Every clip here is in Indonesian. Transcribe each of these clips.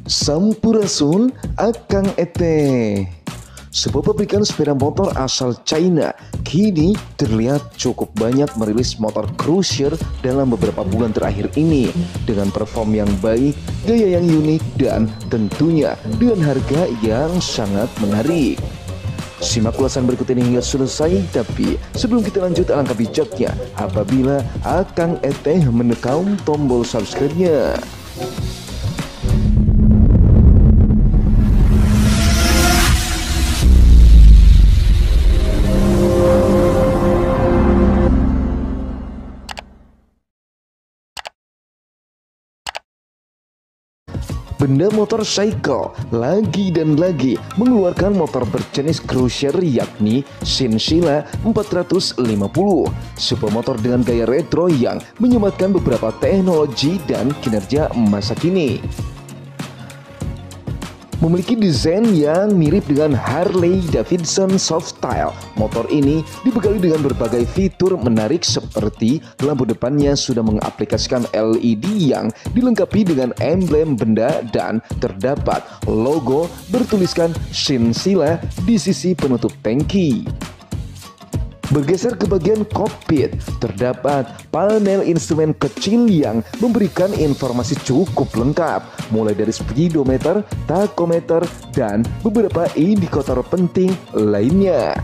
Sampurasun Akang Ete. Sebuah pabrikan sepeda motor asal China kini terlihat cukup banyak merilis motor cruiser dalam beberapa bulan terakhir ini dengan perform yang baik, gaya yang unik, dan tentunya dengan harga yang sangat menarik. Simak ulasan berikut ini hingga selesai, tapi sebelum kita lanjut alangkah bijaknya apabila Akang Ete menekan tombol subscribe-nya. Benda motor cycle lagi dan lagi mengeluarkan motor berjenis cruiser yakni Shinseila 450, sebuah motor dengan gaya retro yang menyematkan beberapa teknologi dan kinerja masa kini. Memiliki desain yang mirip dengan Harley Davidson Softail, motor ini dibekali dengan berbagai fitur menarik seperti lampu depannya sudah mengaplikasikan LED yang dilengkapi dengan emblem benda dan terdapat logo bertuliskan Shinseila di sisi penutup tangki. Bergeser ke bagian kokpit, terdapat panel instrumen kecil yang memberikan informasi cukup lengkap, mulai dari speedometer, tachometer, dan beberapa indikator penting lainnya.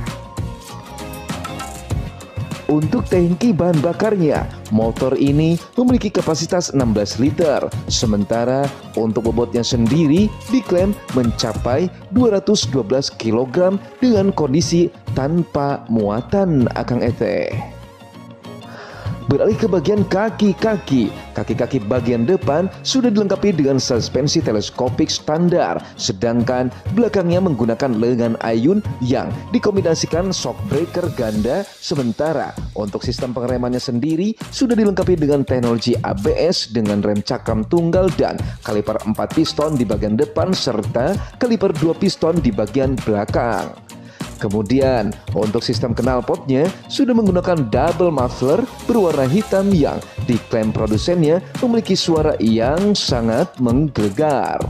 Untuk tangki bahan bakarnya, motor ini memiliki kapasitas 16 liter, sementara untuk bobotnya sendiri diklaim mencapai 212 kg dengan kondisi tanpa muatan Akang Ete. Beralih ke bagian kaki-kaki bagian depan sudah dilengkapi dengan suspensi teleskopik standar, sedangkan belakangnya menggunakan lengan ayun yang dikombinasikan shock breaker ganda. Sementara untuk sistem pengeremannya sendiri sudah dilengkapi dengan teknologi ABS dengan rem cakram tunggal dan kaliper 4 piston di bagian depan serta kaliper 2 piston di bagian belakang. Kemudian untuk sistem knalpotnya sudah menggunakan double muffler berwarna hitam yang diklaim produsennya memiliki suara yang sangat menggelegar.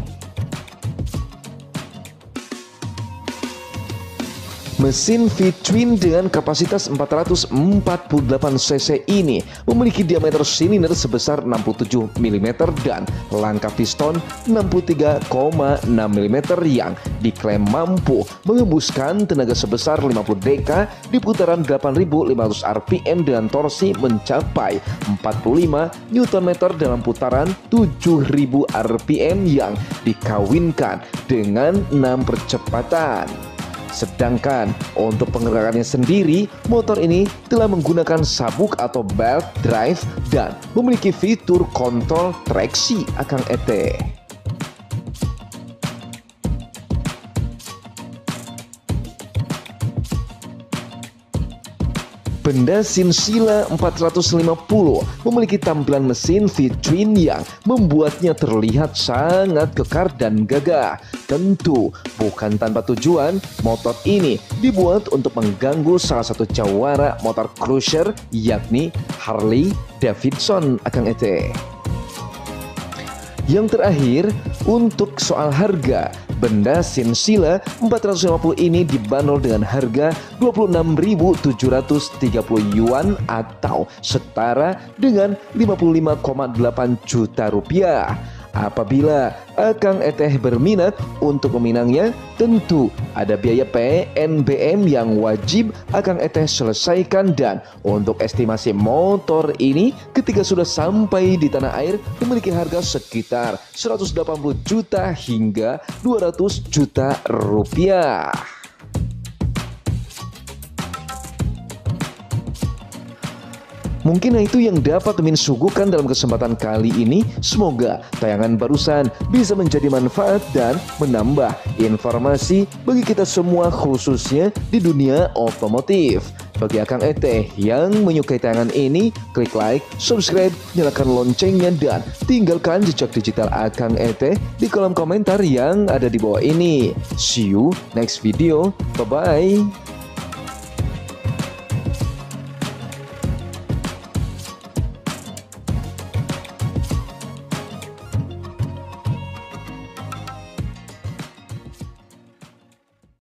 Mesin V-twin dengan kapasitas 448 cc ini memiliki diameter silinder sebesar 67 mm dan langkah piston 63,6 mm yang diklaim mampu mengembuskan tenaga sebesar 50 dk di putaran 8.500 rpm dengan torsi mencapai 45 Nm dalam putaran 7.000 rpm yang dikawinkan dengan 6 percepatan. Sedangkan untuk penggerakannya sendiri, motor ini telah menggunakan sabuk atau belt drive dan memiliki fitur kontrol traksi Akang Ete. Benda Shinseila 450 memiliki tampilan mesin V-twin yang membuatnya terlihat sangat kekar dan gagah. Tentu bukan tanpa tujuan, motor ini dibuat untuk mengganggu salah satu jawara motor cruiser yakni Harley Davidson Akang Ete. Yang terakhir, untuk soal harga, benda Shinseila 450 ini dibanderol dengan harga 26.730 yuan atau setara dengan 55,8 juta rupiah. Apabila Akang Ete berminat untuk meminangnya, tentu ada biaya PNBM yang wajib Akang Ete selesaikan, dan untuk estimasi motor ini ketika sudah sampai di tanah air memiliki harga sekitar 180 juta hingga 200 juta rupiah. Mungkin itu yang dapat Mimin suguhkan dalam kesempatan kali ini. Semoga tayangan barusan bisa menjadi manfaat dan menambah informasi bagi kita semua, khususnya di dunia otomotif. Bagi Akang Ete yang menyukai tayangan ini, klik like, subscribe, nyalakan loncengnya, dan tinggalkan jejak digital Akang Ete di kolom komentar yang ada di bawah ini. See you next video. Bye-bye.